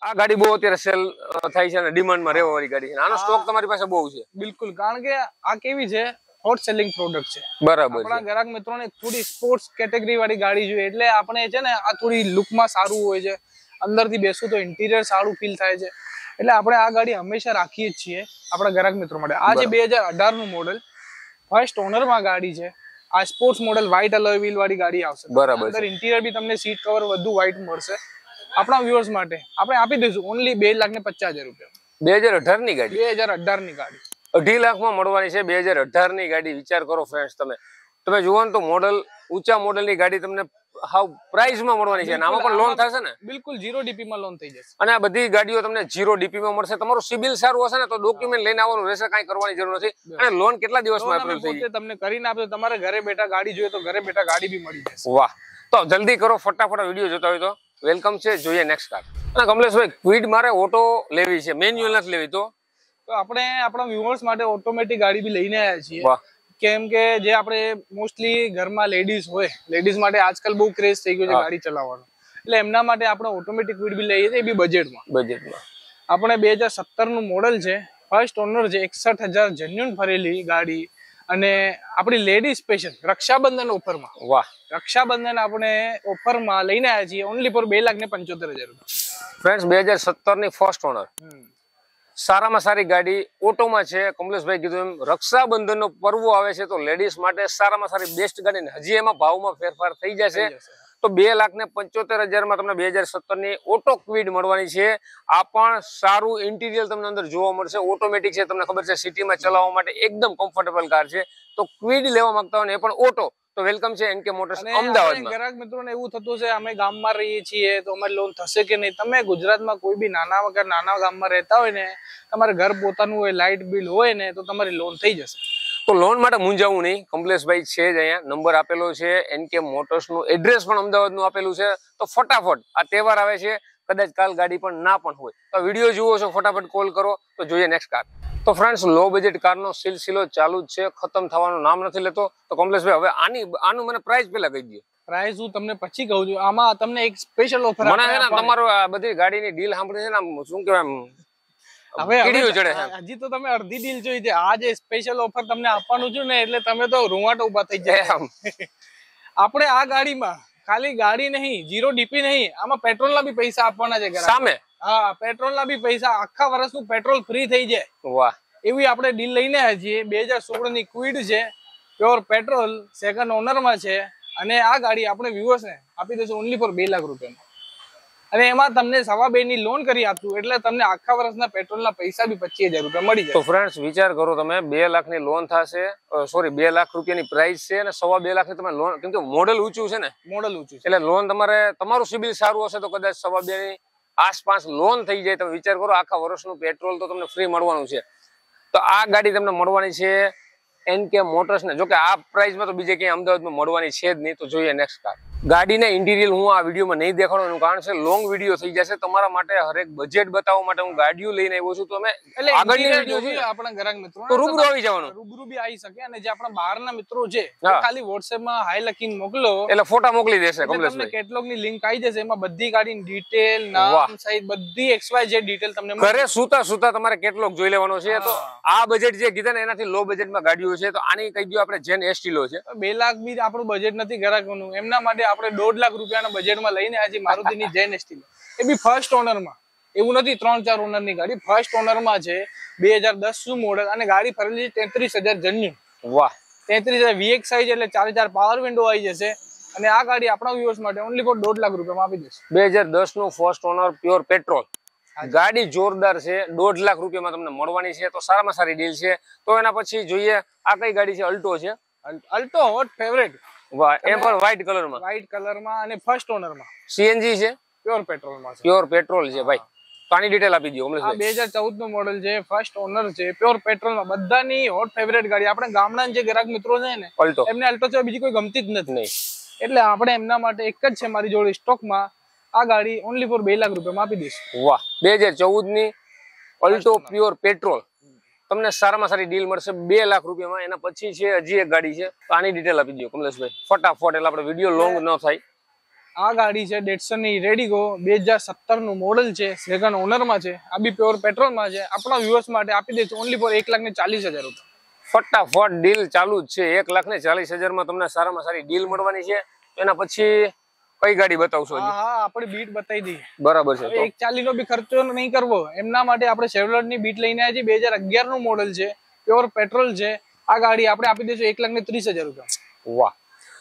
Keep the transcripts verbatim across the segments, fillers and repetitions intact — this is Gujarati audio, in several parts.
આ ગાડી બહુ અત્યારે સેલ થાય છે અને ડિમાન્ડમાં રહેવા વાળી ગાડી છે. આનો સ્ટોક તમારી પાસે બહુ છે. બિલકુલ, કારણ કે આ કેવી છે, હોટ સેલિંગ પ્રોડક્ટ છે. બરાબર. આપણા ગ્રાહક મિત્રોને થોડી સ્પોર્ટ્સ કેટેગરી વાળી ગાડી જોઈએ, એટલે આપણે છે ને આ થોડી લુકમાં સારું હોય છે, અંદરથી બેસું તો ઇન્ટિરિયર સારું ફીલ થાય છે, એટલે આપણે આ ગાડી હંમેશા રાખીએ જ છીએ આપણા ગ્રાહક મિત્રો માટે. આ છે બે હજાર અઢાર નું મોડેલ, ફર્સ્ટ ઓનર માં ગાડી છે. આ sports model white alloy wheel વાળી ગાડી આવશે. બરાબર. અંદર ઇન્ટિરિયર બી તમને સીટ કવર વધુ વ્હાઇટ મળશે. આપણા વ્યુઅર્સ માટે આપણે આપી દઈશું ઓનલી બે લાખ ને પચાસ હજાર રૂપિયા. બે હજાર અઢાર ની ગાડી બે હજાર અઢાર ની ગાડી અઢી લાખ માં મળવાની છે. બે હજાર અઢાર ની ગાડી વિચાર કરો ફ્રેન્ડ્સ, તમે તમે જુઓ ને તો મોડલ ઊંચા મોડલ ની ગાડી તમને હાવ પ્રાઇસ માં મળવાની છે. આમાં પણ લોન થશે ને? બિલકુલ ઝીરો ડીપી માં લોન થઈ જશે. અને આ બધી ગાડીઓ તમને ઝીરો ડીપી માં મળશે. તમારું સિબિલ સારું હશે ને તો ડોક્યુમેન્ટ લઈને આવવાનું રહેશે, કાંઈ કરવાની જરૂર નથી. અને લોન કેટલા દિવસમાં એપ્રુવ થઈ જાય? તમને કરીને આપજો. તમારે ઘરે બેઠા ગાડી જોઈએ તો ઘરે બેઠા ગાડી બી મળી જશે. વાહ, તો જલ્દી કરો, ફટાફટ વિડીયો જોતા હોય તો વેલકમ છે. જોઈએ નેક્સ્ટ કાર. અને કમલેશભાઈ, ક્વિડ મારે ઓટો લેવી છે, મેન્યુઅલ નથી લેવી, તો તો આપણે આપણા વ્યુઅર્સ માટે ઓટોમેટિક ગાડી બી લઈને આવ્યા છીએ. વાહ. કેમ કે જે આપણે મોસ્ટલી ઘરમાં લેડીઝ હોય, લેડીઝ માટે આજકાલ બહુ ક્રેઝ થઈ ગયો છે ગાડી ચલાવવાનો, એટલે એમના માટે આપણે ઓટોમેટિક ક્વિડ બી લઈએ છીએ, એ બી બજેટમાં. બજેટમાં આપણે બે હજાર સત્તર નું મોડેલ છે, ફર્સ્ટ ઓનર છે, એકસઠ હજાર જેન્યુન ફરેલી ગાડી, અને આપણી લેડી સ્પેશિયલ રક્ષાબંધન ઓફરમાં. વાહ. રક્ષાબંધન આપણે ઓફરમાં લઈને આવ્યા છીએ ઓનલી ફોર બે લાખ ને પંચોતેર હજાર રૂપિયા. ફ્રેન્ડ્સ, બે હજાર સત્તર ની ફર્સ્ટ ઓનર, સારામાં સારી ગાડી ઓટોમાં છે. કમલેશભાઈ કીધું એમ રક્ષાબંધન નો પર્વ આવે છે, તો લેડીઝ માટે સારામાં સારી બેસ્ટ ગાડી. હજી એમાં ભાવમાં ફેરફાર થઈ જશે, તો બે લાખ ને પંચોતેર હજાર માં તમને બે હજાર સત્તર ની ઓટો ક્વિડ મળવાની છે. આ પણ સારું ઇન્ટિરિયર તમને અંદર જોવા મળશે. ઓટોમેટિક છે, તમને ખબર છે, સિટીમાં ચલાવવા માટે એકદમ કમ્ફર્ટેબલ કાર છે. તો ક્વિડ લેવા માંગતા હોય ને એ પણ ઓટો, તો વેલકમ છે એનકે મોટર્સ અમદાવાદમાં. ગ્રાહક મિત્રોને એવું થતું છે અમે ગામમાં રહીએ છીએ તો અમારે લોન થશે કે નહીં. તમે ગુજરાતમાં કોઈ બી નાના વગર નાના ગામમાં રહેતા હોય ને, તમારે ઘર પોતાનું હોય, લાઇટ બિલ હોય ને, તો તમારી લોન થઈ જશે. તો લોન માટે મૂંઝાવું નહીં, કમલેશભાઈ છે જ અહીંયા, નંબર આપેલો છે, એનકે મોટર્સ નું એડ્રેસ પણ અમદાવાદ નું આપેલું છે. તો ફટાફટ, આ તહેવાર આવે છે, કદાચ કાલ ગાડી પણ ના પણ હોય, તો વિડીયો જુઓ છો, ફટાફટ કોલ કરો. તો જોઈએ નેક્સ્ટ કાર. તો ફ્રેન્ડ્સ, લો બજેટ કારનો સિલસિલો ચાલુ જ છે, ખતમ થવાનું નામ નથી લેતો. તો કમલેશભાઈ, હવે આની આનું મને પ્રાઇસ પેલા કહી દો. પ્રાઇસ હું તમને પછી કહું છું. આમાં તમને એક સ્પેશિયલ ઓફર મને છે ને તમારો આ બધી ગાડીની ડીલ સાંભળી છે ને, આમ શું કહેવાય, હવે કીડીઓ ચડે છે. હજી તો તમે અડધી ડીલ જોઈ છે. આ જે સ્પેશિયલ ઓફર તમને આપવાનું છું ને, એટલે તમે તો રૂવાટ ઉભા થઈ જાય. આપણે આ ગાડીમાં ખાલી ગાડી નહીં, જીરો ડીપી નહીં, આમાં પેટ્રોલ ના બી પૈસા આપવાના છે સામે. હા, પેટ્રોલ ના બી પૈસા, આખા વર્ષનું પેટ્રોલ ફ્રી થઈ જાય. વાહ. એવી આપણે ડીલ લઈને આવ્યા છીએ. બે હજાર સોળ ની ક્વિડ છે, પ્યોર પેટ્રોલ, સેકન્ડ ઓનર માં છે, અને આ ગાડી આપણે વ્યુઅર્સ ને આપી દઈશું ઓનલી ફોર બે લાખ રૂપિયામાં. અને એમાં તમને સવા બે ની લોન કરી આપશું, એટલે તમને આખા વર્ષના પેટ્રોલના પૈસા બી પચીસ હજાર રૂપિયા મળી જાય. તો ફ્રેન્ડ્સ, વિચાર કરો તમે, બે લાખ ની લોન થશે, સોરી બે લાખ રૂપિયાની પ્રાઇસ છે, અને સવા બે લાખ ની તમે લોન, કેમ કે મોડેલ ઊંચું છે ને, મોડેલ ઊંચું છે, એટલે લોન તમારે, તમારું સિબિલ સારું હશે તો કદાચ સવા બે ની આસપાસ લોન થઈ જાય. તમે વિચાર કરો, આખા વર્ષનું પેટ્રોલ તો તમને ફ્રી મળવાનું છે. તો આ ગાડી તમને મળવાની છે એનકે મોટર્સ ને. જો કે આ પ્રાઇસમાં તો બીજે ક્યાંય અમદાવાદમાં મળવાની છે જ નહીં. તો જોઈએ નેક્સ્ટ કાર. ગાડીના ઇન્ટિરિયર હું આ વિડીયોમાં નહીં દેખાડવાનું કારણ છે લોંગ વિડીયો થઈ જશે. તમારા માટે હરેક બજેટ બતાવવા માટે હું ગાડીઓ લઈને આવ્યો છું. તો અમે આગળની વિડીયો છે આપણા ગ્રાહક મિત્રો તો રૂબરૂ આવી જવાનું, રૂબરૂ બી આવી શકે. અને જે આપણા બહારના મિત્રો છે, ખાલી WhatsApp માં હાઈ લખીને મોકલો, એટલે ફોટા મોકલી દેશે. તમને કેટલોગ ની લિંક આવી જશે, એમાં બધી ગાડીની ડિટેલ, નામ, સાઈઝ, બધી એક્સ વાય ઝેડ ડિટેલ તમને ઘરે સુતા સુતા તમારે કેટલોગ જોઈ લેવાનો છે. તો આ બજેટ જે કીધા ને એનાથી લો બજેટમાં ગાડીઓ છે. તો આની કહી દો આપણે જેન એસટી લો છે. બે લાખ બી આપણું બજેટ નથી ગ્રાહકોનું, એમના માટે આપણે દોઢ લાખ રૂપિયાના બજેટમાં લઈને આજે મારુતિની જેન એસટી, એ બી ફર્સ્ટ ઓનરમાં. એવું નથી ત્રણ ચાર ઓનર ની ગાડી, ફર્સ્ટ ઓનરમાં છે, બે હજાર દસ નું મોડેલ, અને ગાડી ફરેલી છે તેત્રીસ હજાર જેન્યુન. વાહ. તેત્રીસ હજાર વીએક્સ સાઈઝ, એટલે ચાર હજાર પાવર વિન્ડો આવી જશે. અને આ ગાડી આપણા વ્યુઅર્સ માટે ઓનલી ફોર દોઢ લાખ રૂપિયામાં આપી દેશે. બે હજાર દસ નું ફર્સ્ટ ઓનર, પ્યોર પેટ્રોલ ગાડી, જોરદાર છે. દોઢ લાખ રૂપિયામાં તમને મળવાની છે. તો સારામાં સારી ડીલ છે. તો એના પછી જોઈએ આ કઈ ગાડી છે? અલ્ટો છે. Alto hot favourite. વાહ. એ પણ વ્હાઇટ કલરમાં, વ્હાઇટ કલરમાં, અને ફર્સ્ટ ઓનરમાં. સીએનજી છે, પ્યોર પેટ્રોલમાં છે. પ્યોર પેટ્રોલ છે ભાઈ. તો આની ડિટેલ આપી દો. આ બે હજાર ચૌદ નું મોડેલ છે, ફર્સ્ટ ઓનર છે, પ્યોર પેટ્રોલમાં. બધાની હોટ ફેવરેટ ગાડી. આપણે ગામડાના જે ગ્રાહક મિત્રો છે ને, અલ્ટો, એમને અલ્ટો છે, બીજી કોઈ ગમતી જ નથી. એટલે આપણે એમના માટે એક જ છે મારી જોડે સ્ટોકમાં, આ ગાડી ઓનલી ફોર બે લાખ રૂપિયામાં આપી દઈશું. વાહ. બે હજાર ચૌદ ની અલ્ટો પ્યોર પેટ્રોલ તમને સારામાં સારી ડીલ મળશે બે લાખ રૂપિયામાં. એના પછી છે હજી એક ગાડી છે, તો આની ડિટેલ આપી દો કમલેશભાઈ ફટાફટ, એટલે આપણે વિડીયો લોંગ ન થાય. આ ગાડી છે ડેટસન ની રેડિગો બે હજાર સત્તર નું મોડલ છે, સેકન્ડ ઓનર માં છે, આ બી પ્યોર પેટ્રોલ માં છે. આપણા વ્યુઅર્સ માટે આપી દઈશું ઓનલી ફોર એક લાખ ને ચાલીસ હજાર રૂપિયા. ફટાફટ ડીલ ચાલુ જ છે. એક લાખ ને ચાલીસ હજાર માં તમને સારામાં સારી ડીલ મળવાની છે. એના પછી કઈ ગાડી બતાવશો? હા હા આપણે બીટ બતાવી દઈએ. બરાબર છે. એક ચાલીસ નો બી ખર્ચો નહીં કરવો, એમના માટે આપણે શેવરોલેટ ની બીટ લઈને આવ્યા છીએ. બે હજાર અગિયાર નું મોડલ છે, પ્યોર પેટ્રોલ છે. આ ગાડી આપણે આપી દઈશું એક લાખ ને ત્રીસ હજાર રૂપિયા. વાહ,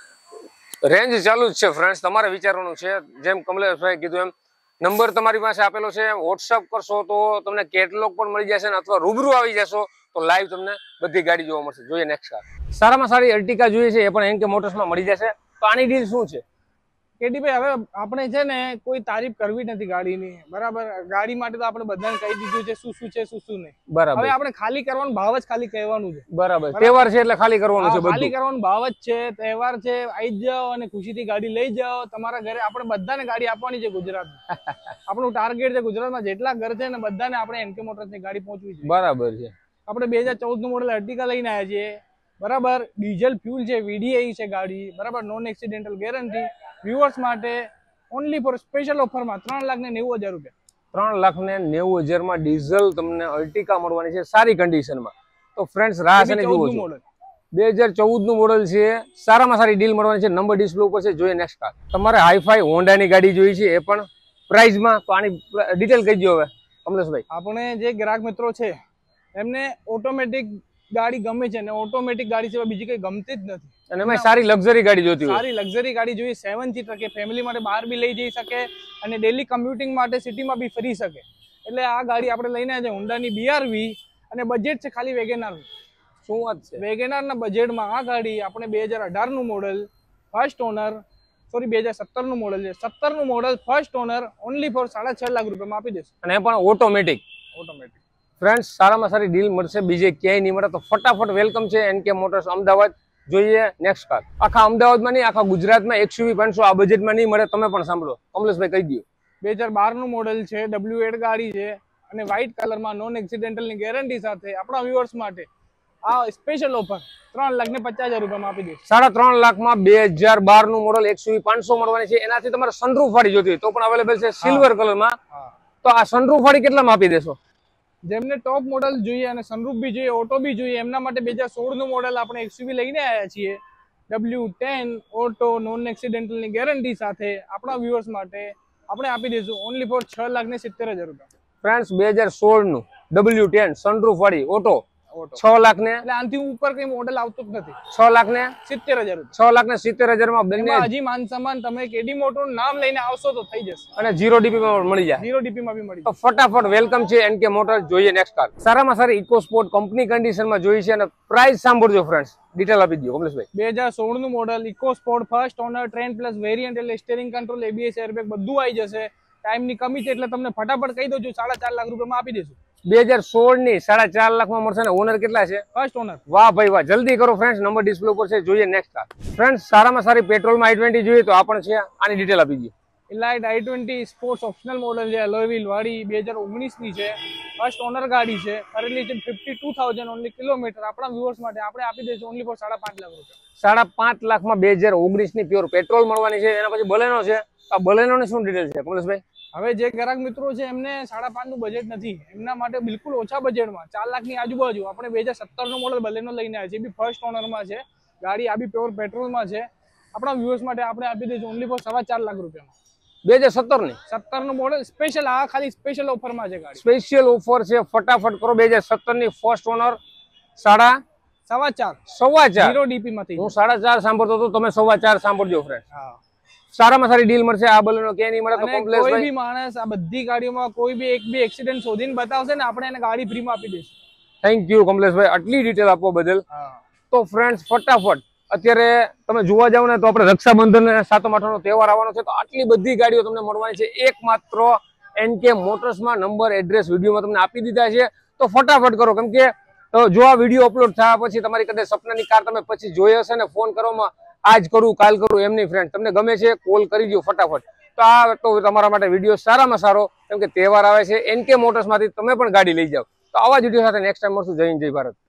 રેન્જ ચાલુ જ છે ફ્રેન્ડ્સ. તમારે વિચારવાનું છે, જેમ કમલેશભાઈ કીધું એમ નંબર તમારી પાસે આપેલો છે. વોટ્સઅપ કરશો તો તમને કેટલોગ પણ મળી જશે, અથવા રૂબરૂ આવી જશો તો લાઈવ તમને બધી ગાડી જોવા મળશે. જોઈએ નેક્સ્ટ કાર. સારામાં સારી અર્ટિકા જોઈએ છે, એ પણ એન કે મોટર્સમાં મળી જશે. તો આની ડીલ શું છે કેડીભાઈ? હવે આપણે છે ને કોઈ તારીફ કરવી નથી ગાડીની, બરાબર? ગાડી માટે તો આપણે બધાને કહી દીધું છે શું શું છે શું શું નહીં. બરાબર. હવે આપણે ખાલી કરવાનો ભાવ જ ખાલી કહેવાનું છે. બરાબર. તહેવાર છે એટલે ખાલી કરવાનું છે. ખાલી કરવાનો ભાવ જ છે. તહેવાર છે, આવી જાઓ અને ખુશીથી ગાડી લઈ જાઓ તમારા ઘરે. આપણે બધાને ગાડી આપવાની છે ગુજરાતમાં. આપણું ટાર્ગેટ છે ગુજરાતમાં જેટલા ઘર છે ને બધાને આપણે એનકે મોટર્સની ગાડી પહોંચવી છે. બરાબર છે. આપણે બે હજાર ચૌદ નું મોડેલ અર્ટિકા લઈને આવ્યા છીએ, બરાબર? ડીઝલ ફ્યુલ છે, વીડીઆઈ છે ગાડી, બરાબર? Non accidental guarantee. વ્યુઅર્સ માટે ઓનલી ફોર સ્પેશિયલ ઓફરમાં ત્રણ લાખ ને નેવું હજાર રૂપિયા. ત્રણ લાખ ને નેવું હજાર માં ડીઝલ તમને અર્ટિકા મળવાની છે સારી કન્ડિશનમાં. તો ફ્રેન્ડ્સ રાહ છે ને જુઓ છો. બે હજાર ચૌદ નું મોડલ છે, સારામાં સારી ડીલ મળવાની છે. નંબર ડિસ્પ્લે ઉપર છે. જોઈએ નેક્સ્ટ કાર. તમારે હાઈફાઈ હોન્ડાની ગાડી જોઈ છે, એ પણ પ્રાઇઝમાં. તો આની ડિટેલ કહી દો હવે કમલેશભાઈ. આપણે જે ગ્રાહક મિત્રો છે એમને ઓટોમેટિક ગાડી ગમે છે, ને ઓટોમેટિક ગાડી સિવાય બીજી કઈ ગમતી જ નથી. અને એમાં સારી લક્ઝરી ગાડી જોતી હોય, સારી લક્ઝરી ગાડી જોઈએ, સેવન સીટર કે ફેમિલી માટે બહાર બી લઈ જઈ શકે અને ડેલી કમ્યુટિંગ માટે સિટીમાં બી ફરી શકે. એટલે આ ગાડી આપણે લઈને આવ્યા છે હોન્ડાની બીઆરવી, અને બજેટ છે ખાલી વેગેનાર. શું વાત છે? વેગેનાર ના બજેટમાં આ ગાડી આપણે બે હજાર અઢાર નું મોડલ, ફર્સ્ટ ઓનર, સોરી બે હજાર સત્તર નું મોડલ છે, સત્તર નું model, first owner, only for સાડા છ લાખ રૂપિયામાં આપી દેશે. અને એ પણ ઓટોમેટિક. ઓટોમેટિક. ફ્રેન્ડ્સ, સારામાં સારી ડીલ મળશે, બીજે ક્યાંય નહીં મળે. તો ફટાફટ વેલકમ છે એનકે મોટર્સ અમદાવાદ. જોઈએ નેક્સ્ટ કાર. આખા અમદાવાદમાં નહીં, આખા ગુજરાતમાં એક્સયુવી પાંચસો આ બજેટમાં નહીં મળે. તમે પણ સાંભળો, કમલેશભાઈ કહી દો. બે હજાર બાર નું મોડલ છે, ડબલ્યુ એટ ગાડી છે, અને વ્હાઇટ કલરમાં નોન એક્સિડેન્ટલની ગેરંટી સાથે આપણા વ્યુઅર્સ માટે આ સ્પેશિયલ ઓફર ત્રણ લાખ ને પચાસ હજાર રૂપિયામાં આપી દઈશું. સાડા ત્રણ લાખમાં બે હજાર બાર નું મોડલ એક્સયુવી પાંચસો મળવાની છે. એનાથી તમારે સનરૂફ વાળી જોતી હોય તો પણ અવેલેબલ છે સિલ્વર કલરમાં. તો આ સનરૂફ વાળી કેટલામાં આપી દેશો? જેમને ટોપ મોડલ જોઈએ અને સનરૂફ બી જોઈએ, ઓટો બી જોઈએ, એમના માટે બે હજાર સોળ નું મોડલ આપણે એક્સયુવી લઈને આવ્યા છીએ, ડબલ્યુ ટેન ઓટો નોન એક્સિડેન્ટલની ગેરંટી સાથે. આપણા વ્યુઅર્સ માટે આપણે આપી દઈશું ઓનલી ફોર છ લાખ ને સિત્તેર હજાર રૂપિયા. ફ્રેન્ડ્સ, બે હજાર સોળ નું ડબલ્યુ ટેન સનરૂફ વાળી ઓટો છ લાખ ને, એટલે આનાથી ઉપર કઈ મોડલ આવતું જ નથી. છ લાખ ને સિત્તેર હજાર છ લાખ ને સિત્તેર હજાર માં બંને. હજી માન સમાન તમે કેડી મોટોનું નામ લઈને આવશો તો થઈ જશે, અને જીરો ડીપી માં મળી જાય. ઝીરો ડીપી માં બી મળી તો ફટાફટ વેલકમ છે એનકે મોટર. જોઈએ નેક્સ્ટ કાર. સારામાં સારી ઇકો સ્પોર્ટ કંપની કન્ડિશનમાં જોઈ છે, અને પ્રાઇસ સાંભળજો ફ્રેન્ડ્સ. ડિટેલ આપી દો કમલેશભાઈ. બે હજાર સોળ નું model, EcoSport, first owner, trend plus variant, એટલે સ્ટીયરિંગ કંટ્રોલ, એબીએસ, એરબેગ બધું આવી જશે. ટાઈમની કમી છે એટલે તમને ફટાફટ કહી દઉં છું સાડા ચાર લાખ રૂપિયામાં આપી દઈશું. બે હજાર સોળ ની સાડા ચાર લાખ માં મળશે. ને ઓનર કેટલા છે? First owner. વાહ ભાઈ વાહ, જલ્દી કરો ફ્રેન્ડ્સ, નંબર ડિસ્પ્લે ઉપર છે. જોઈએ નેક્સ્ટ કાર. ફ્રેન્ડ્સ, સારામાં સારી પેટ્રોલમાં આઈ ટ્વેન્ટી જોઈએ તો આ પણ છે. આની ડિટેલ આપી દો. Elite i twenty sports optional model છે, એલોય વ્હીલ વાળી, બે હજાર ઓગણીસ ની છે, ફર્સ્ટ ઓનર ગાડી છે, કરેલી છે fifty two thousand only kilometre. આપણા વ્યુઅર્સ માટે આપણે આપી દઈશું ઓનલી ફોર સાડા પાંચ લાખ રૂપિયા. સાડા પાંચ લાખમાં બે હજાર ઓગણીસ ની પ્યોર પેટ્રોલ મળવાની છે. એના પછી બલેનો છે. આ બલેનો ની શું ડિટેલ છે કમલેશભાઈ? હવે જે ગ્રાહક મિત્રો છે એમને સાડા પાંચ નું બજેટ નથી, એમના માટે બિલકુલ ઓછા બજેટમાં ચાર લાખ ની આજુબાજુ આપણે બે હજાર સત્તર નું મોડલ બલેનો લઈને આવ્યા છે. બી ફર્સ્ટ ઓનરમાં છે ગાડી, આ બી પ્યોર પેટ્રોલમાં છે. આપણા વ્યુઅર્સ માટે આપણે આપી દઈશું ઓનલી ફોર સવા ચાર લાખ રૂપિયામાં. બે હજાર સત્તર ની સત્તર નું મોડલ સ્પેશિયલ, આ ખાલી સ્પેશિયલ ઓફરમાં છે ગાડી. સ્પેશિયલ ઓફર છે, ફટાફટ કરો. બે હજાર સત્તર ની ફર્સ્ટ ઓનર સાડા સવા ચાર સવા ચાર ઝીરો ડીપી માંથી. હું સાડા ચાર સાંભળતો હતો, તમે સવા ચાર સાંભળજો ફ્રેન્ડ. હા, સારામાં સારી ડીલ મળશે. આ બલેનો ક્યાંય નહીં મળે. તો કોઈ કમલેશભાઈ, બી માણસ આ બધી ગાડીઓમાં કોઈ બી એક બી એક્સિડન્ટ શોધીને બતાવશે ને આપણે એને ગાડી ફ્રીમાં આપી દઈશું. થેન્ક યુ કમલેશભાઈ આટલી ડિટેલ આપવા બદલ. તો ફ્રેન્ડ્સ, ફટાફટ અત્યારે તમે જોવા જાવ ને તો આપણે રક્ષાબંધન અને સાતમ આઠમનો તહેવાર આવવાનો છે, તો આટલી બધી ગાડીઓ તમને મળવાની છે એકમાત્ર એનકે મોટર્સમાં. નંબર, એડ્રેસ વિડીયોમાં તમને આપી દીધા છે. તો ફટાફટ કરો, કેમ કે જો આ વિડીયો અપલોડ થયા પછી તમારી કદાચ સપનાની કાર તમે પછી જોઈ હશે ને, ફોન કરવામાં આજ કરું કાલ કરું એમ નહીં ફ્રેન્ડ. તમને ગમે છે કોલ કરી દો ફટાફટ. તો આ તો તમારા માટે વિડીયો સારામાં સારો, કેમ કે તહેવાર આવે છે. એનકે મોટર્સમાંથી તમે પણ ગાડી લઈ જાઓ. તો આવા જ વિડીયો સાથે નેક્સ્ટ ટાઈમ મળશું. જય હિન્દ, જય ભારત.